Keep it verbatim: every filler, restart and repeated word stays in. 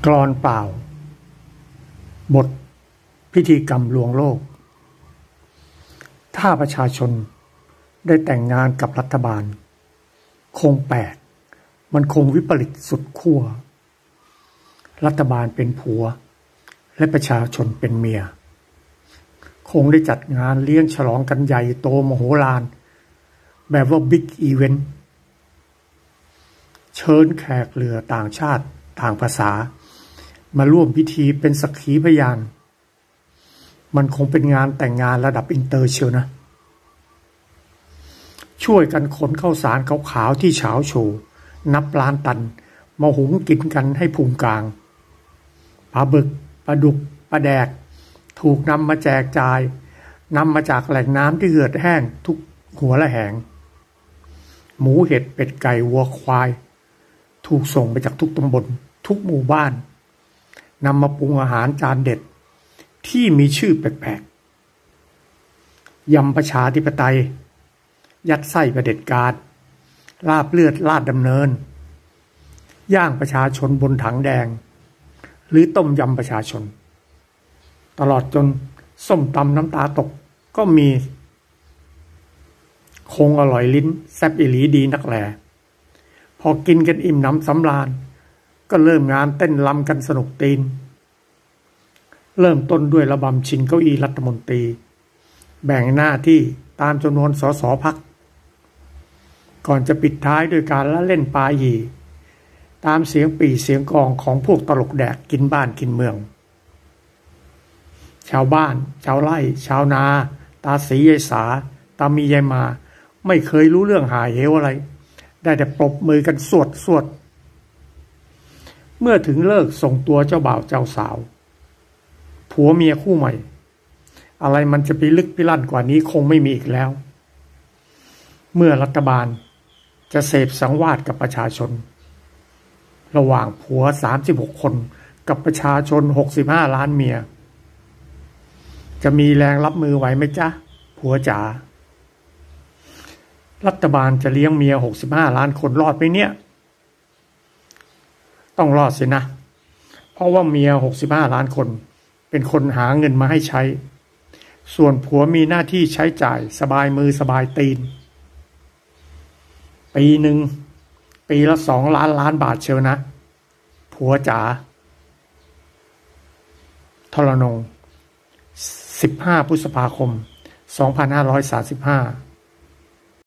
กลอนเปล่าบทพิธีกรรมลวงโลกถ้าประชาชนได้แต่งงานกับรัฐบาลคงแปลกมันคงวิปริตสุดขั้วรัฐบาลเป็นผัวและประชาชนเป็นเมียคงได้จัดงานเลี้ยงฉลองกันใหญ่โตมโหฬารแบบว่าบิ๊กอีเวนต์เชิญแขกเรือต่างชาติต่างภาษามาร่วมพิธีเป็นสักขีพยานมันคงเป็นงานแต่งงานระดับอินเตอร์เชียวนะช่วยกันขนข้าวสารขาวๆที่เฉาโชว์นับล้านตันมาหุงกินกันให้พุงกลางปลาบึกปลาดุกปลาแดกถูกนำมาแจกจ่ายนำมาจากแหล่งน้ำที่เหือดแห้งทุกหัวละแหงหมูเห็ดเป็ดไก่วัวควายถูกส่งไปจากทุกตำบลทุกหมู่บ้านนำมาปรุงอาหารจานเด็ดที่มีชื่อแปลกๆยำประชาธิปไตยยัดไส้ประเด็จการลาบเลือดลาดดำเนินย่างประชาชนบนถังแดงหรือต้มยำประชาชนตลอดจนส้มตำน้ำตาตกก็มีคงอร่อยลิ้นแซ่บอีหลีดีนักแลพอกินกันอิ่มน้ำสำราญก็เริ่มงานเต้นรำกันสนุกตีนเริ่มต้นด้วยระบำชิงเก้าอี้รัฐมนตรีแบ่งหน้าที่ตามจำนวนสสพรรคก่อนจะปิดท้ายด้วยการละเล่นปาหยีตามเสียงปี่เสียงกลองของพวกตลกแดกกินบ้านกินเมืองชาวบ้านชาวไร่ชาวนาตาสียายสาตามียายมาไม่เคยรู้เรื่องหาเหวอะไรได้แต่ปรบมือกันสวดสวดเมื่อถึงเลิกส่งตัวเจ้าบ่าวเจ้าสาวผัวเมียคู่ใหม่อะไรมันจะไปลึกพิลั่นกว่านี้คงไม่มีอีกแล้วเมื่อรัฐบาลจะเสพสังวาสกับประชาชนระหว่างผัวสามสิบหกคนกับประชาชนหกสิบห้าล้านเมียจะมีแรงรับมือไหวไหมจ๊ะผัวจ๋ารัฐบาลจะเลี้ยงเมียหกสิบห้าล้านคนรอดไหมเนี่ยต้องรอดสินะเพราะว่าเมียหกสิบห้าล้านคนเป็นคนหาเงินมาให้ใช้ส่วนผัวมีหน้าที่ใช้จ่ายสบายมือสบายตีนปีหนึ่งปีละสองล้านล้านบาทเชียวนะผัวจ๋าทรนงสิบห้าพฤษภาคมสองพันห้าร้อยสามสิบห้า